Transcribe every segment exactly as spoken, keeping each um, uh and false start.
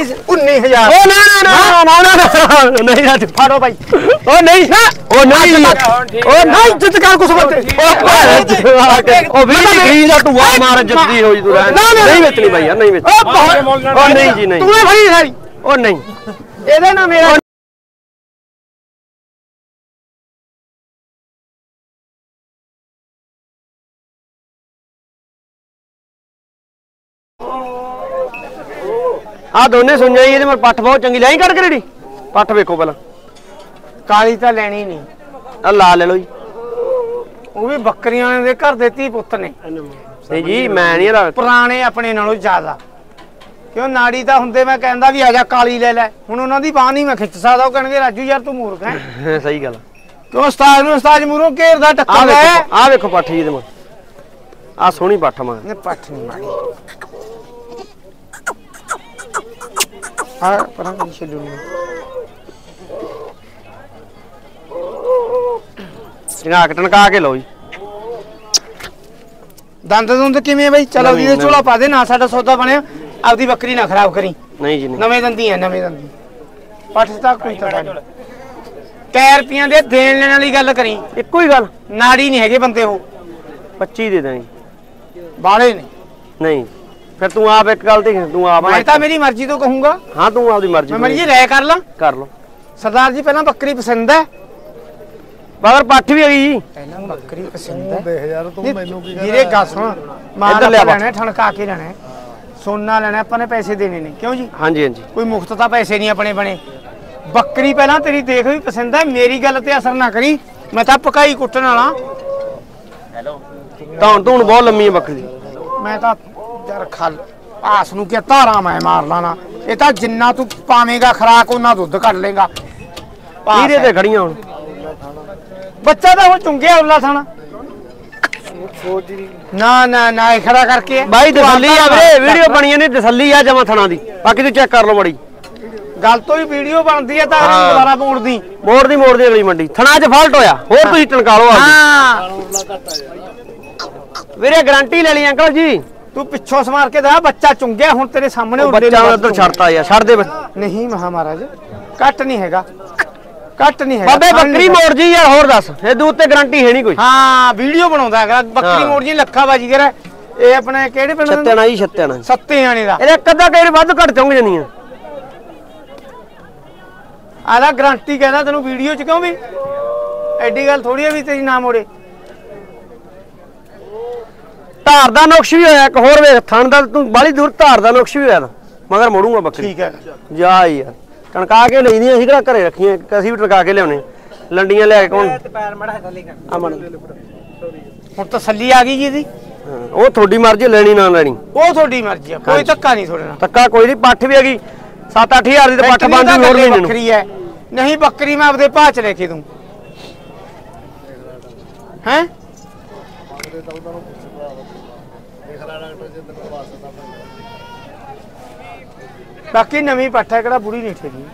उन्नीस हजार ना ना ना ना नहीं राजू फाड़ो भाई ओ नहीं ओ नहीं ओ नहीं जित कर कुछ बोलते ओ भी गई ना तू आ मार जल्दी हो तू नहीं बेचनी भाई यार नहीं बेच ओ नहीं जी नहीं तूने भरी सारी ओ नहीं ਇਹਦੇ ਨਾ ਮੇਰਾ आ दोने सुन जाइए ये पट्ठ बहुत चंगी लाई कट करेड़ी पट्ठ वेखो पहला काली तो लेनी नहीं आ ला ले लो जी वो भी बकरियां दे घर दे धी पुत्त ने नहीं जी मैं नहीं पुराने अपने नालों ज्यादा क्यों नाड़ी तो हुंदे मैं कहंदा भी आजा काली ले ले हुण उन्हां दी बाह नहीं मैं खिच सकदा ओ कहणगे राजू यार तू मूर्ख है सही गल क्यों उस्ताद नु उस्ताद मूरों घेरदा टक्कर है आ देखो पट्ठ जी ते आ सोहनी पट्ठ मां ने पट्ठ नहीं मारी आ परां करी छड्डू टंका के टनका के लो जी दंद दुंद किवें बई चलो जी झोला पा दे ना साडा सौदा बनया आपदी बकरी ना खराब करी नहीं जी नहीं नवे दंदी है नवे दंदी पठ तक कोई तो कै रुपया दे देन लेने वाली गल करी इक्को ही गल नाड़ी नहीं है बंदे हो पच्चीस दे देंगे बाले ने नहीं फिर तू आप एक गल देख तू आप मैं तो मेरी मर्जी तो कहूंगा हाँ तू आपकी मर्जी मैं मर्जी राय कर ला कर लो सरदार जी पहला बकरी पसंद है मगर पट्ठ भी है जी पहला बकरी पसंद है देख यार तू मेनू की मेरे गल सुन मार लेना ठणका के लेना सोना लेना अपने पैसे देने ने क्यों जी हाँ जी हाँ जी कोई मुफ्त का पैसे नहीं अपने बने बकरी पहला तेरी देख भी पसंद है मेरी गल ते असर ना करी मैं तो पकाई कुटन वाला हेलो धौन धून बहुत लम्मी है बकरी मैं तो यार खल आस नूं क्या धारा मैं मार लाना ये तो जिन्ना तू पावेगा खुराक उन्ना दुध कट लेगा हीरे ते खड़ियां हुण बच्चा तो हुण चुंगिया उल्ला थाना ना ना ना खड़ा करके भाई तसल्ली आ वीरे वीडियो बनी नहीं तसल्ली आ जमा थना दी बाकी तू चेक कर लो बड़ी गल तो ही वीडियो बनती है तां दोबारा मोड़ दी मोड़ दी मोड़ दी अगली मंडी थना च फाल्ट होया होर तुसीं टनका लो हां वीरे गारंटी ले ली अंकल जी तू पिछों समार के दा बच्चा चुंगिया हुण तेरे सामने बच्चा उधर छड़ता यार छड़ दे नहीं महा महाराज कट नहीं हैगा कट नहीं है बाबे बकरी मोड़ जी यार होर दस ए दूध ते गारंटी है नहीं कोई हां वीडियो बनाउंदा है बकरी मोड़ जी लखा बाजी करे ए अपने केड़े पिंड सत्याना जी सत्याना सत्ते आने दा ए कदा कई ਵੱਧ ਘਟ ਚੁੰਗ ਜਨੀਆਂ आला गारंटी कहना तेनू वीडियो च क्यों भी एडी गल थोड़ी है भी तेरी ना मोड़े धार दा नुक्स भी होया एक होर वेख थण दा तू बाली दूर धार दा नुक्स भी होया मगर मोड़ूंगा बकरी ठीक है जा यार टनका के लईदियां ਅਸੀਂ ਕਿਹੜਾ ਘਰੇ ਰੱਖੀਆਂ ਅਸੀਂ ਵੀ ਟਨਕਾ ਕੇ ਲਿਆਉਣੇ ਲੰਡੀਆਂ ਲੈ ਕੇ ਕੌਣ ਪੈਰ ਮੜਾ ਥੱਲੇ ਕਰ ਅਮਨ ਹੁਣ ਤਸੱਲੀ ਆ ਗਈ ਜੀ ਦੀ ਉਹ ਤੁਹਾਡੀ ਮਰਜ਼ੀ ਲੈਣੀ ਨਾ ਲੈਣੀ ਉਹ ਤੁਹਾਡੀ ਮਰਜ਼ੀ ਆ ਕੋਈ ਧੱਕਾ ਨਹੀਂ ਤੁਹਾਡੇ ਨਾਲ ਧੱਕਾ ਕੋਈ ਨਹੀਂ ਪੱਠ ਵੀ ਹੈਗੀ ਸੱਤ ਅੱਠ ਹਜ਼ਾਰ ਦੀ ਤੇ ਪੱਠ ਬੰਦੀ ਹੋਰ ਨਹੀਂ ਬੱਕਰੀ ਹੈ ਨਹੀਂ ਬੱਕਰੀ ਮੈਂ ਆਪਦੇ ਭਾਅ ਚ ਲੈ ਕੇ ਦੂੰ ਹੈ बाकी नवी पट्ठ है केड़ा बुरी नहीं ठेगी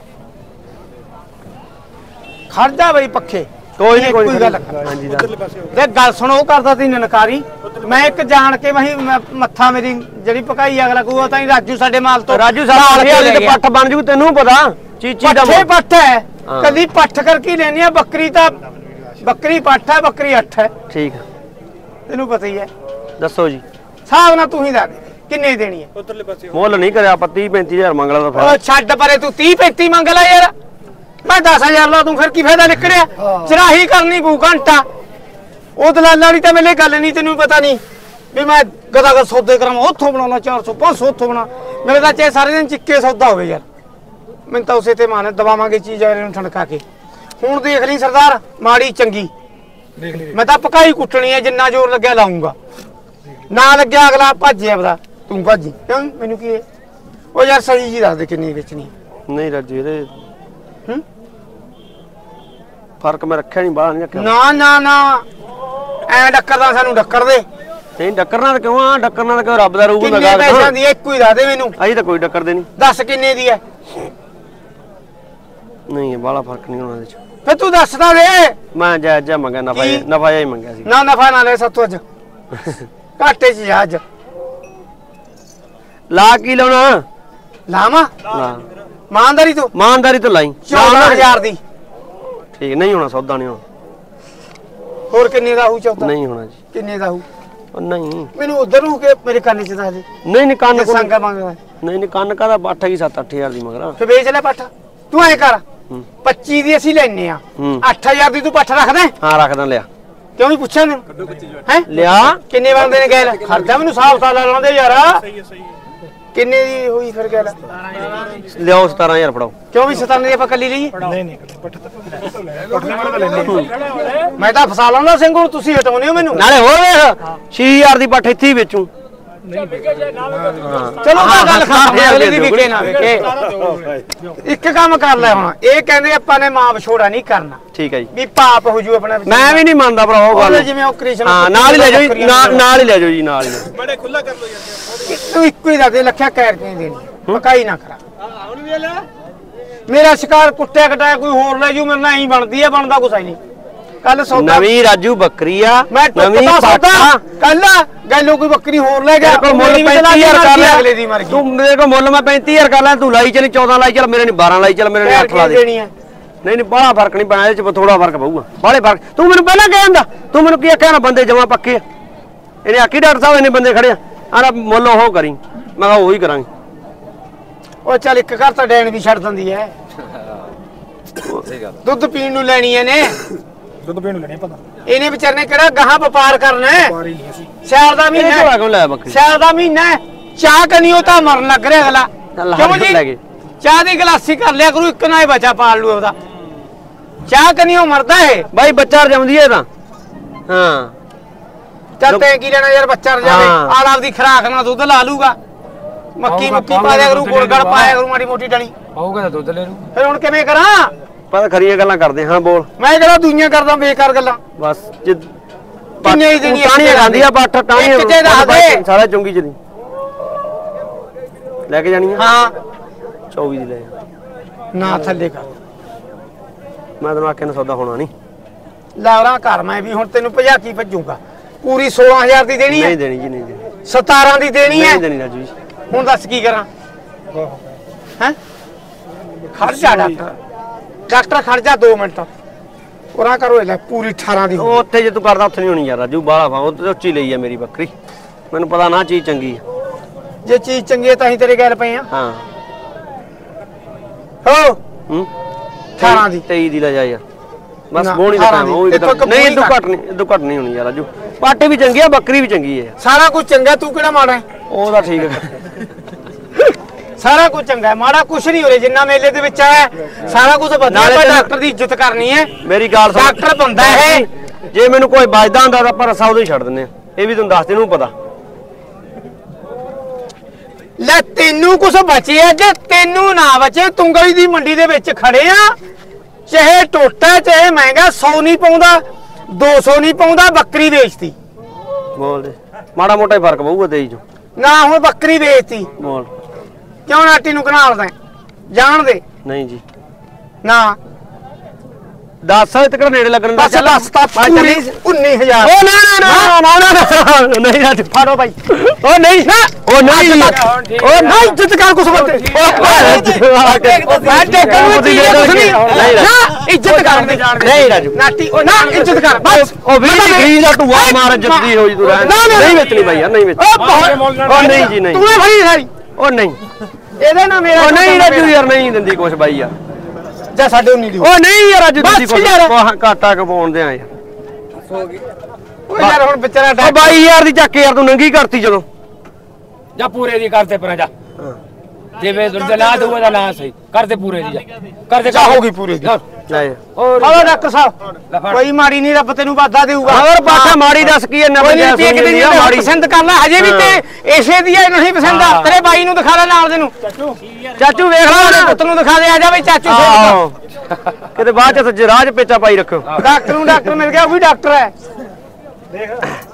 खड़दा बई पक्खे कोई नहीं कोई गल हां जी ते गल सुनो करदा ती ननकारी मैं एक जान के वही मत्था मेरी जड़ी पकाई अगला को ताई राजू साडे माल तो राजू साडे वाले ते पट्ठ बन जू तेनू पता चीची दा पट्ठे पट्ठ है कदी पट्ठ करके लेनी है बकरी ता बकरी पट्ठ है बकरी अठ है ठीक है तेनू पता ही है दसो जी साहब ना तू ही दस किन्ने देनी है उधरले पासे मोल नहीं करया आप तीस पैंतीस हज़ार मंगला तो ओ छड्ड परे तू तीस पैंतीस मंग ला यार मैं दस हज़ार ला दूं फिर की फायदा निकलिया चराही करनी पू घंटा ओ दलाल वाली ते मेरे गल नहीं तेनू पता नहीं भी मैं गदा गद सौदे करां ओथों बनाना चार सौ पांच सौ ओथों बना मेरे ता चाहे सारे दिन चिक्के सौदा होवे यार मैं तो उसे ते माने दबावांगे चीज वाले नु ठणका के हुण देख ली सरदार माड़ी चंगी देख ली मैं ता पकाई कुटनी है जिन्ना जोर लगया लाऊंगा ना लगया अगला भज्जे आपदा तू भाजी क्यों मैनू की ओ यार सही जी दस दे किन्नी बेचनी नहीं राजू ये हम्म फर्क मैं रखया नहीं बाहर नहीं रखया ना ना ना ऐ डक्कर दा सानू डक्कर दे नहीं डक्कर ना क्यों हां डक्कर ना क्यों रब दा रूप लगा किन्ने पैसा दी इक्को ही दस दे मैनू अजी तो कोई डक्कर दे नहीं दस किन्ने दी है नहीं है बाला फर्क नहीं होना दे फिर तू दसदा दे मैं जायज जा मंगा नफा नफा ही मंगया सी ना नफा ना ले सत्तो अज घाटे च जा अज ला की लाना ਲਾਵਾਂ ਲਾ ਇਮਾਨਦਾਰੀ ਤੋਂ ਇਮਾਨਦਾਰੀ ਤੋਂ ਲਾਈ ਚੌਦਾਂ ਹਜ਼ਾਰ ਦੀ ਠੀਕ ਨਹੀਂ ਹੋਣਾ ਸੌਦਾ ਨਹੀਂ ਹੋਣਾ ਹੋਰ ਕਿੰਨੇ ਦਾ ਹੋਊ ਚੌਦਾਂ ਨਹੀਂ ਹੋਣਾ ਜੀ ਕਿੰਨੇ ਦਾ ਹੋਊ ਉਹ ਨਹੀਂ ਮੈਨੂੰ ਉਧਰ ਨੂੰ ਕੇ ਮੇਰੇ ਕੰਨ ਚ ਦੱਸ ਦੇ ਨਹੀਂ ਨਹੀਂ ਕੰਨ ਕੋਲ ਸੰਗਾ ਮੰਗਦਾ ਨਹੀਂ ਨਹੀਂ ਕੰਨ ਕਾਦਾ ਬੱਠ ਹੈਗੀ ਸੱਤ ਅੱਠ ਹਜ਼ਾਰ ਦੀ ਮਗਰ ਫੇ ਵੇਚ ਲੈ ਪੱਠ ਤੂੰ ਐ ਕਰ ਪੱਚੀ ਦੀ ਅਸੀਂ ਲੈਨੇ ਆ ਅੱਠ ਹਜ਼ਾਰ ਦੀ ਤੂੰ ਪੱਠ ਰੱਖਦਾ ਹਾਂ ਰੱਖਦਾ ਲਿਆ ਕਿਉਂ ਨਹੀਂ ਪੁੱਛਿਆ ਨੇ ਹੈ ਲਿਆ ਕਿੰਨੇ ਬੰਦੇ ਨੇ ਗੈਲ ਖਰਚਾ ਮੈਨੂੰ ਹਿਸਾਬ ਸਾਲ ਲਾਉਂਦੇ ਯਾਰ ਸਹੀ ਸਹੀ ਕਿੰਨੇ ਦੀ ਹੋਈ ਫਿਰ ਗੈਲ ਲਿਆਓ ਸਤਾਰਾਂ ਹਜ਼ਾਰ ਫੜਾਓ ਕਿਉਂ ਵੀ ਸਤਾਰਾਂ ਦੀ ਆਪਾਂ ਕੱਲੀ ਲਈਏ ਨਹੀਂ ਨਹੀਂ ਪੱਠ ਤਾਂ ਮੈਂ ਤਾਂ ਫਸਾ ਲਾਉਂਦਾ ਸਿੰਘ ਨੂੰ ਤੁਸੀਂ ਹਟਾਉਨੇ ਹੋ ਮੈਨੂੰ ਨਾਲੇ ਹੋਰ ਵੇਖ ਛੇ ਹਜ਼ਾਰ ਦੀ ਪੱਠ ਇੱਥੇ ਹੀ ਵੇਚੂ ਚਲੋ ਤਾਂ ਗੱਲ ਖਤਮ ਅਗਲੇ ਦੀ ਵਿਕੇ ਨਾ ਵਿਕੇ ਇੱਕ ਕੰਮ ਕਰ ਲੈ ਹੁਣ ਇਹ ਕਹਿੰਦੇ ਆਪਾਂ ਨੇ ਮਾਂ ਵਿਛੋੜਾ ਨਹੀਂ ਕਰਨਾ ਠੀਕ ਹੈ ਜੀ ਵੀ ਪਾਪ ਹੋ ਜੂ ਆਪਣਾ ਮੈਂ ਵੀ ਨਹੀਂ ਮੰਨਦਾ ਭਰਾ ਉਹ ਗੱਲ ਜਿਵੇਂ ਉਹ ਕ੍ਰਿਸ਼ਨ ਹਾਂ ਨਾਲ ਹੀ ਲੈ ਜਾਓ ਜੀ ਨਾਲ ਹੀ ਲੈ ਜਾਓ ਜੀ ਨਾਲ ਹੀ ਬੜੇ ਖੁੱਲਾ ਕਰ ਲੋ ਯਾਰ ਤੂੰ ਇੱਕੋ ਹੀ ਦਾ ਦੇ ਲੱਖਿਆ ਕਹਿਰ ਕੇ ਦੇਣੀ ਪਕਾਈ ਨਾ ਕਰਾ ਹੁਣ ਵੀ ਲੈ ਮੇਰਾ ਸ਼ਿਕਾਰ ਕੁੱਟਿਆ ਕਟਾਇਆ ਕੋਈ ਹੋਰ ਲੈ ਜੂ ਮੇਰੇ ਨਾਲ ਐਂ ਬਣਦੀ ਆ ਬਣਦਾ ਕੁਛ ਨਹੀਂ ਕੱਲ ਸੌਦਾ ਨਵੀਂ ਰਾਜੂ ਬੱਕਰੀ ਆ ਨਵੀਂ ਸੌਦਾ ਕੱਲ ਗੱਲੋਂ ਕੋਈ ਬੱਕਰੀ ਹੋਰ ਲੈ ਗਿਆ ਕੋਲ ਮੁੱਲ ਪੈਂਤੀ ਹਜ਼ਾਰ ਕਰ ਲੈ ਅਗਲੇ ਦੀ ਮਰ ਗਈ ਤੂੰ ਮੇਰੇ ਕੋਲ ਮੁੱਲ ਮੈਂ ਪੈਂਤੀ ਹਜ਼ਾਰ ਕਰ ਲੈ ਤੂੰ ਲਾਈ ਚਲੀ ਚੌਦਾਂ ਲਾਈ ਚੱਲ ਮੇਰੇ ਨੇ ਬਾਰਾਂ ਲਾਈ ਚੱਲ ਮੇਰੇ ਨੇ ਅੱਠ ਲਾ ਦੇ ਦੇਣੀ ਹੈ ਨਹੀਂ ਨਹੀਂ ਬੜਾ ਫਰਕ ਨਹੀਂ ਪੈਣਾ ਇਹਦੇ ਚ ਥੋੜਾ ਫਰਕ ਪਊਗਾ ਬਾਲੇ ਫਰਕ ਤੂੰ ਮੈਨੂੰ ਪਹਿਲਾਂ ਕਹਿ ਦਿੰਦਾ ਤੂੰ ਮੈਨੂੰ ਕੀ ਆਖਿਆ ਨਾ ਬੰਦੇ ਜਮਾ ਪੱਕੇ ਆ ਇਹਨੇ ਆਖੀ ਡਾਕਟਰ ਸਾਹਿਬ ਇਹਨੇ ਬੰਦੇ ਖੜੇ ਆ ਆਹ ਮੁੱਲ ਉਹ ਕਰੀ ਮੈਂ ਕਿਹਾ ਉਹੀ ਕਰਾਂਗੇ ਉਹ ਚੱਲ ਇੱਕ ਘਰ ਤਾਂ ਡੈਣ ਵੀ ਛੱਡ ਦਿੰਦੀ ਐ ਦੁੱਧ ਪੀਣ ਨੂੰ ਲੈਣੀ ਇਹਨੇ ਦੁੱਧ ਪੀਣ ਨੂੰ ਲੈਣੀ ਪਤਾ ਇਹਨੇ ਵਿਚਾਰੇ ਨੇ ਕਿਹੜਾ ਗਾਹਾਂ ਵਪਾਰ ਕਰਨਾ ਹੈ ਸਿਆਲ ਦਾ ਮਹੀਨਾ ਇਹ ਕਿਉਂ ਲੈ ਬੱਕਰੀ ਸਿਆਲ ਦਾ ਮਹੀਨਾ ਚਾਹ ਕਨੀ ਉਹ ਤਾਂ ਮਰਨ ਲੱਗ ਰਿਹਾ ਅਗਲਾ ਕਿਉਂ ਜੀ ਚਾਹ ਦੀ ਗਲਾਸੀ ਕਰ ਲਿਆ ਕਰੂ ਇੱਕ ਨਾ ਹੀ ਬੱਚਾ ਪਾਲ ਲੂ ਉਹਦਾ ਚਾਹ ਕਨੀ ਉਹ ਮਰਦਾ ਹੈ ਬਾਈ ਬੱਚਾ ਰਜਾਉਂਦੀ ਹੈ ਤਾਂ ਹਾਂ ਚੱਲ ਤੈਂ ਕੀ ਲੈਣਾ ਯਾਰ ਬੱਚਾ ਰਜਾਵੇ ਆਲ ਆਪਦੀ ਖਰਾਕ ਨਾਲ ਦੁੱਧ ਲਾ ਲੂਗਾ ਮੱਕੀ ਮੱਕੀ ਪਾ ਦਿਆ ਕਰੂ ਗੁੜ ਗੜ ਪਾਇਆ ਕਰੂ ਮਾੜੀ ਮੋਟੀ ਡਲੀ ਆਊਗਾ ਤਾਂ ਦੁੱਧ ਲੈ ਲੂ ਫਿਰ ਹੁਣ ਕਿਵੇਂ ਕਰਾਂ ਪਤਾ ਖਰੀਆਂ ਗੱਲਾਂ ਕਰਦੇ ਹਾਂ ਬੋਲ ਮੈਂ ਕਿਹੜਾ ਦੁਨੀਆ ਕਰਦਾ ਬੇਕਾਰ ਗੱਲਾਂ ਬਸ ਜਿ ਕਿੰਨੇ ਹੀ ਦੇਣੀ ਟਾਣੀਆਂ ਖਾਂਦੀ ਆ ਪੱਠ ਟਾਣੀਆਂ ਇੱਕ ਜੇ ਦੱਸ ਦੇ ਸਾਰਾ ਚੁੰਗੀ ਚ ਦੀ ਲੈ ਕੇ ਜਾਣੀ ਆ ਹਾਂ ਚੌਵੀ ਦੀ ਲੈ ਨਾ ਥੱਲੇ ਕਰ ਮੈਂ ਤੈਨੂੰ ਆਖਿਆ ਨਾ ਸੌਦਾ ਹੋਣਾ ਨਹੀਂ ਲਾਵਰਾ ਘਰ ਮੈਂ ਵੀ ਹੁਣ ਤੈਨੂੰ ਪੰਜਾਹ ਕੀ ਭੱਜੂਗਾ ਪੂਰੀ ਸੋਲਾਂ ਹਜ਼ਾਰ ਦੀ ਦੇਣੀ ਹੈ ਨਹੀਂ ਦੇਣੀ ਜੀ ਨਹੀਂ ਦੇਣੀ ਸਤਾਰਾਂ ਦੀ ਦੇਣੀ ਹੈ ਨਹੀਂ ਦੇਣੀ ਰਾਜੂ ਜੀ ਹੁਣ ਦੱਸ ਕੀ ਕਰਾਂ ਹੈ ਖੜ ਜਾ ਡਾਕਟਰ ਡਾਕਟਰ ਖੜ ਜਾ ਦੋ ਮਿੰਟ ਉਰਾ ਕਰੋ ਲੈ ਪੂਰੀ ਅਠਾਰਾਂ ਦੀ ਉਹ ਉੱਥੇ ਜੇ ਤੂੰ ਕਰਦਾ ਉੱਥੇ ਨਹੀਂ ਹੋਣੀ ਯਾਰ ਰਾਜੂ ਬਾਲਾ ਫਾ ਉਹ ਤੇ ਉੱਚੀ ਲਈ ਆ ਮੇਰੀ ਬੱਕਰੀ ਮੈਨੂੰ ਪਤਾ ਨਾ ਚੀਜ਼ ਚੰਗੀ ਆ ਜੇ ਚੀਜ਼ ਚੰਗੀ ਹੈ ਤਾਂ ਹੀ ਤੇਰੇ ਗੱਲ ਪਏ ਆ ਹਾਂ ਹੋ ਹੂੰ ਅਠਾਰਾਂ ਦੀ ਤੇਈ ਦੀ ਲੈ ਜਾ ਯਾਰ ਬਸ ਨਾ, ਬੋਣੀ ਦਾ ਅਠਾਰਾਂ ਟਾਈਮ ਉਹ ਦੀ। ਇੱਥੋਂ ਨਹੀਂ ਇਦੋਂ ਘੱਟ ਘੱਟ ਨਹੀਂ ਇਦੋਂ ਘੱਟ ਨਹੀਂ ਹੋਣੀ ਯਾਰ ਰਾਜੂ ਪਾਟੇ ਵੀ ਚੰਗੀ ਆ ਬੱਕਰੀ ਵੀ ਚੰਗੀ ਹੈ ਸਾਰਾ ਕੁਝ ਚੰਗਾ ਤੂੰ ਕਿਹੜਾ ਮਾੜਾ ਹੈ ਉਹ ਤਾਂ ਠੀਕ ਹੈ ਸਾਰਾ ਕੁਝ ਚੰਗਾ ਹੈ ਮਾੜਾ ਕੁਝ ਨਹੀਂ ਹੋ ਰਿਹਾ ਜਿੰਨਾ ਮੇਲੇ ਦੇ ਵਿੱਚ ਆਇਆ ਸਾਰਾ ਕੁਝ ਵਧੀਆ ਪਰ ਡਾਕਟਰ ਦੀ ਇੱਜ਼ਤ ਕਰਨੀ ਹੈ ਮੇਰੀ ਗੱਲ ਸੁਣ ਡਾਕਟਰ ਬੰਦਾ ਹੈ ਜੇ ਮੈਨੂੰ ਕੋਈ ਵੱਜਦਾ ਹੁੰਦਾ ਤਾਂ ਆਪਾਂ ਰਸਾ ਉਦੋਂ ਹੀ ਛੱਡ ਦਿੰਦੇ ਆ ਇਹ ਵੀ ਤੁਹਾਨੂੰ ਦੱਸ ਦੇ ਨੂੰ ਪਤਾ ਲੈ ਤੈਨੂੰ ਕੁਝ ਬਚਿਆ ਜੇ ਤੈਨੂੰ ਨਾ ਬਚੇ ਤੁੰਗਲੀ ਦੀ ਮੰਡੀ ਦੇ ਵਿੱਚ ਖੜੇ ਆ ਚਾਹੇ ਟੋਟਾ ਚਾਹੇ ਮਹਿੰਗਾ ਸੌ ਨਹੀਂ ਪਾਉਂਦਾ ਦੋ ਸੌ ਨਹੀਂ ਪਾਉਂਦਾ ਬੱਕਰੀ ਵੇਚਤੀ ਬੋਲ ਦੇ ਮਾੜਾ ਮੋਟਾ ਹੀ ਫਰਕ ਪਊਗਾ ਤੇਈ ਚੋਂ ਨਾ ਹੁਣ ਬੱਕਰੀ ਵੇਚਤੀ ਬੋਲ ਕਿਉਂ ਨਾਟੀ ਨੂੰ ਘਨਾਲਦਾ ਜਾਣ ਦੇ ਨਹੀਂ ਜੀ ਨਾ ਦਸ ਸਾਲ ਤੱਕ ਨੇੜੇ ਲੱਗਣ ਦਾ ਬਸ ਦੱਸਤਾ ਪੂਰੀ ਉੱਨੀ ਹਜ਼ਾਰ ਉਹ ਨਾ ਨਾ ਨਾ ਨਾ ਨਾ ਨਹੀਂ ਰਾਜ ਫੜੋ ਬਾਈ ਉਹ ਨਹੀਂ ਉਹ ਨਹੀਂ ਉਹ ਨਹੀਂ ਇੱਜ਼ਤ ਕਰ ਕੁਛ ਬੰਦੇ ਮੈਂ ਟੇਕਣ ਨੂੰ ਚੀਜ਼ ਕੁਛ ਨਹੀਂ ਨਾ ਇੱਜ਼ਤ ਕਰ ਦੇ ਨਹੀਂ ਰਾਜੂ ਨਾਟੀ ਉਹ ਨਾ ਇੱਜ਼ਤ ਕਰ ਬਸ ਉਹ ਵੀ ਗਰੀਬ ਦਾ ਟੂਆ ਮਾਰ ਜੱਦੀ ਹੋਈ ਤੂੰ ਰਹਿ ਨਹੀਂ ਵੇਚਣੀ ਬਾਈ ਯਾਰ ਨਹੀਂ ਵੇਚਣੀ ਉਹ ਨਹੀਂ ਜੀ ਨਹੀਂ ਤੂੰ ਫੜੀ ਸਾਰੀ ਉਹ ਨਹੀਂ ਇਹਦੇ ਨਾਲ ਮੇਰਾ ਉਹ ਨਹੀਂ ਰਾਜੂ ਯਾਰ ਨਹੀਂ ਦਿੰਦੀ ਕੁਛ ਬਾਈ ਯਾਰ ਜਾਂ ਸਾਡੇ ਉਨੀ ਦੀ ਉਹ ਨਹੀਂ ਯਾਰ ਰਾਜੂ ਦਿੰਦੀ ਕੁਛ ਘਾਟਾ ਕਪਾਉਣ ਆ ਯਾਰ ਉਹ ਯਾਰ ਹੁਣ ਵਿਚਾਰਾ ਉਹ ਬਾਈ ਯਾਰ ਦੀ ਚੱਕ ਯਾਰ ਤੂੰ ਨੰਗੀ ਕਰਤੀ ਜਦੋਂ ਜਾ ਪੂਰੇ ਦੀ ਕਰਦੇ ਪਰ ਜਾ ਜਿਵੇਂ ਦੁੱਧ ਲਾ ਦੂਗਾ ਤਾਂ ਨਾ ਸਹੀ ਕਰਦੇ ਪੂਰੇ ਦੀ ਜਾ ਕਰਦੇ ਜਾ ਹੋਗੀ ਪੂਰੇ ਦੀ ਲੈ ਹੋਰ ਹਲੋ ਡਾਕਟਰ ਸਾਹਿਬ ਕੋਈ ਮਾੜੀ ਨਹੀਂ ਰੱਬ ਤੈਨੂੰ ਵਾਦਾ ਦੇਊਗਾ ਹੋਰ ਪਾਠਾ ਮਾੜੀ ਦੱਸ ਕੀ ਹੈ ਨਵੇਂ ਕੋਈ ਇੱਕ ਦਿਨ ਮਾੜੀ ਪਸੰਦ ਕਰ ਲੈ ਹਜੇ ਵੀ ਤੇ ਇਸੇ ਦੀ ਨਹੀਂ ਪਸੰਦ ਆ ਤੇਰੇ ਬਾਈ ਨੂੰ ਦਿਖਾ ਲੈ ਨਾਲ ਦੇ ਨੂੰ ਚਾਚੂ ਵੇਖ ਲੈ ਪੁੱਤ ਨੂੰ ਦਿਖਾ ਦੇ ਆ ਜਾ ਬਈ ਚਾਚੂ ਸੇ ਕਿਤੇ ਬਾਅਦ ਚ ਰਾਜ ਪੇਚਾ ਪਾਈ ਰੱਖੋ ਡਾਕਟਰ ਨੂੰ ਡਾਕਟਰ ਮਿਲ ਗਿਆ ਉਹ ਵੀ ਡਾਕਟਰ ਹੈ ਦੇਖ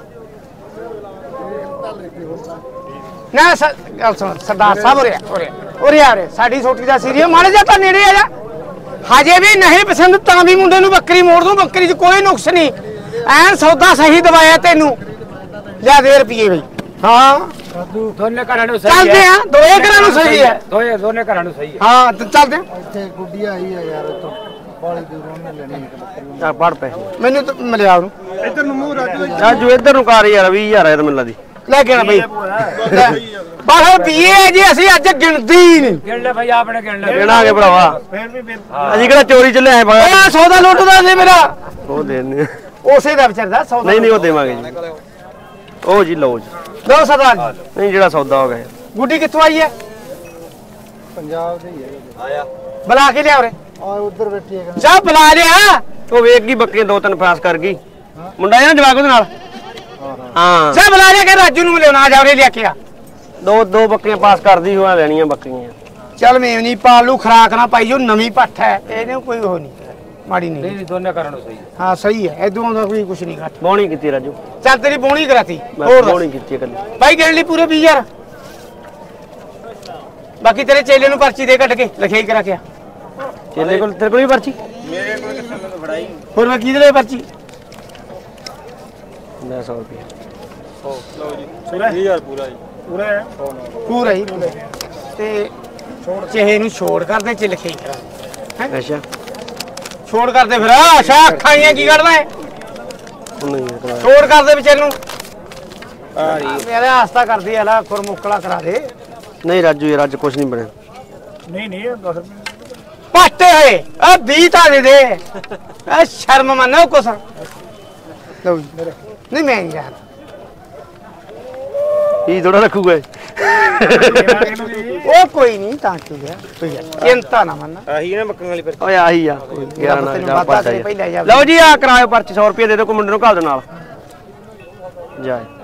ਨਾ ਗੱਲ ਸੁਣ ਸਰਦਾਰ ਸਾਹਿਬ ਉਰੇ ਉਰੇ ਉਰੇ ਆ ਰੇ ਸਾਡੀ ਛੋਟੀ ਦਾ ਸੀਰੀਅਲ ਮਾੜੇ ਜਾ ਤਾਂ ਨੇੜੇ ਆ ਜਾ ਹਜੇ ਵੀ ਨਹੀਂ ਪਸੰਦ ਤਾਂ ਵੀ ਮੁੰਡੇ ਨੂੰ ਬੱਕਰੀ ਮੋੜ ਦੂੰ ਬੱਕਰੀ 'ਚ ਕੋਈ ਨੁਕਸ ਨਹੀਂ ਐਨ ਸੌਦਾ ਸਹੀ ਦਵਾਇਆ ਤੈਨੂੰ ਲਿਆ ਦੇ ਰੁਪਏ ਬਈ ਹਾਂ ਦੋਨੇ ਘਰਾਂ ਨੂੰ ਸਹੀ ਚੱਲਦੇ ਆ ਦੋਏ ਘਰਾਂ ਨੂੰ ਸਹੀ ਹੈ ਦੋਏ ਦੋਨੇ ਘਰਾਂ ਨੂੰ ਸਹੀ ਹੈ ਹਾਂ ਤੇ ਚੱਲਦੇ ਆ ਇੱਥੇ ਗੁੱਡੀ ਆਈ ਆ ਯਾਰ ਤੋਂ ਬਾਲੀ ਦੂਰੋਂ ਨੇ ਲੈਣੀ ਇੱਕ ਬੱਕਰੀ ਚੱਲ ਪੜ ਪੈ ਮੈਨੂੰ ਤਾਂ ਮਿਲਿਆ ਉਹਨੂੰ ਇੱਧਰ ਨੂੰ ਮੂੰਹ ਰਾਜੂ ਰਾਜੂ ਇੱਧਰ ਨੂੰ ਕਰ ਯਾਰ ਵੀਹ ਹਜ਼ਾਰ ਇਹ ਤਾਂ ਮੈਨੂੰ ਲੱਗਦੀ ਲੈ ਕੇ ਆਣਾ ਬਈ ਬਾਹਰ ਪੀਏ ਜੀ ਅਸੀਂ ਅੱਜ ਗਿਣਦੀ ਹੀ ਨਹੀਂ ਗਿਣ ਲੈ ਭਾਈ ਆਪਣੇ ਗਿਣ ਲੈ ਦੇਣਾਗੇ ਭਰਾਵਾ ਫੇਰ ਵੀ ਫਿਰ ਅਸੀਂ ਕਿਹੜਾ ਚੋਰੀ ਚ ਲਿਆਏ ਬਾਹਰ ਉਹ ਸੌਦਾ ਲੁੱਟਦਾ ਸੀ ਮੇਰਾ ਉਹ ਦੇਣੇ ਉਸੇ ਦਾ ਵਿਚਾਰਦਾ ਸੌਦਾ ਨਹੀਂ ਨਹੀਂ ਉਹ ਦੇਵਾਂਗੇ ਜੀ ਉਹ ਜੀ ਲਓ ਜੀ ਦੋ ਸਦਾ ਨਹੀਂ ਜਿਹੜਾ ਸੌਦਾ ਹੋ ਗਿਆ ਗੁੱਡੀ ਕਿੱਥੋਂ ਆਈ ਹੈ ਪੰਜਾਬ ਦੇ ਹੀ ਹੈ ਆਇਆ ਬੁਲਾ ਕੇ ਲਿਆ ਉਰੇ ਆ ਉਧਰ ਬੈਠੀ ਹੈਗਾ ਜਾ ਬੁਲਾ ਲਿਆ ਉਹ ਵੇਖ ਗਈ ਬੱਕਰੀਆਂ ਦੋ ਤਿੰਨ ਫਾਸ ਕਰ ਗਈ ਮੁੰਡਾ ਇਹਨਾਂ ਜਵਾਕ ਉਹਦੇ ਨਾਲ ਹਾਂ ਜਾ ਬੁਲਾ ਲਿਆ ਕਿ ਰਾਜੂ ਨੂੰ ਲਿਆਉਣਾ ਆ ਜਾ ਉਰੇ ਲਿਆ ਕੇ ਆ ਦੋ ਦੋ ਬੱਕਰੀਆਂ ਪਾਸ ਕਰਦੀ ਹੋਆ ਲੈਣੀਆਂ ਬੱਕਰੀਆਂ ਚੱਲ ਮੈਂ ਨਹੀਂ ਪਾਲ ਲੂ ਖਰਾਕ ਨਾ ਪਾਈ ਜੋ ਨਵੀਂ ਪੱਠ ਹੈ ਇਹਨੇ ਕੋਈ ਉਹ ਨਹੀਂ ਮਾੜੀ ਨਹੀਂ ਨਹੀਂ ਦੋਨੇ ਘਰਾਂ ਨੂੰ ਸਹੀ ਹਾਂ ਸਹੀ ਹੈ ਇਦੋਂ ਦਾ ਕੋਈ ਕੁਛ ਨਹੀਂ ਘੱਟ ਬੋਣੀ ਕੀਤੀ ਰਾਜੂ ਚੱਲ ਤੇਰੀ ਬੋਣੀ ਕਰਾਤੀ ਮੈਂ ਹੋਰ ਬੋਣੀ ਦੱਸ। ਕੀਤੀ ਇਕੱਲੀ ਬਾਈ ਗਿਣ ਲਈ ਪੂਰੇ ਵੀਹ ਹਜ਼ਾਰ ਬਾਕੀ ਤੇਰੇ ਚੇਲੇ ਨੂੰ ਪਰਚੀ ਦੇ ਕੱਢ ਕੇ ਲਿਖਾਈ ਕਰਾ ਕੇ ਆ ਚੇਲੇ ਕੋਲ ਤੇਰੇ ਕੋਲ ਵੀ ਪਰਚੀ ਹੋਰ ਮੈਂ ਕਿਹਦੇ ਲਈ ਪਰਚੀ ਲੈ ਸੌ ਰੁਪਏ ਪੂਰਾ ਹੀ ਪੂਰਾ ਹੀ ਤੇ ਚਿਹੇ ਨੂੰ ਛੋੜ ਕਰਦੇ ਚ ਲਿਖਾਈ ਕਰਾ ਅੱਛਾ ਛੋੜ ਕਰਦੇ ਫਿਰ ਆਸ਼ਾ ਅੱਖਾਂ ਕੀ ਕਰਦਾ ਹੈ ਉਹ ਨਹੀਂ ਇਹ ਕਰਾ ਛੋੜ ਕਰਦੇ ਵਿਚਾਰ ਨੂੰ ਮੇਰੇ ਆਸਤਾ ਕਰਦੀ ਆ ਲਾ ਖੁਰ ਮੁਕਲਾ ਕਰਾ ਦੇ ਨਹੀਂ ਰਾਜੂ ਯਾਰ ਅੱਜ ਕੁਝ ਨਹੀਂ ਬਣਿਆ ਨਹੀਂ ਨਹੀਂ ਦਸ ਰੁਪਏ ਪਾਟੇ ਹੋਏ ਆ ਵੀਹ ਤਾਂ ਦੇ ਦੇ ਆ ਸ਼ਰਮ ਮੰਨੋ ਕੁਛ ਲਓ ਜੀ ਨਹੀਂ ਮੈਂ ਨਹੀਂ ਯਾਰ ਇਹ ਥੋੜਾ ਰੱਖੂਗਾ ਇਹ। ਉਹ ਕੋਈ ਨਹੀਂ ਤਾਂ ਕੀ ਗਿਆ ਕੋਈ ਗੱਲ ਨੀ, ਚਿੰਤਾ ਨਾ ਮੰਨ ਆਹੀ ਨਾ ਬੱਕਰੀਆਂ ਵਾਲੀ ਫਿਰ ਓਏ ਆਹੀ ਆ ਗਿਆਰਾਂ ਨਾਲ ਤੈਨੂੰ ਜਾ ਵਾਧਾ ਪਰਚਾ ਕਰੇ ਪਹਿਲਾਂ ਜਾ ਲਓ ਜੀ ਆ ਕਰਾਇਓ ਪਰਚੀ ਸੌ ਰੁਪਏ ਦੇ ਦਿਓ ਕੋਈ ਮੁੰਡੇ ਨੂੰ ਘੱਲ ਦੇ ਨਾਲ ਜਾ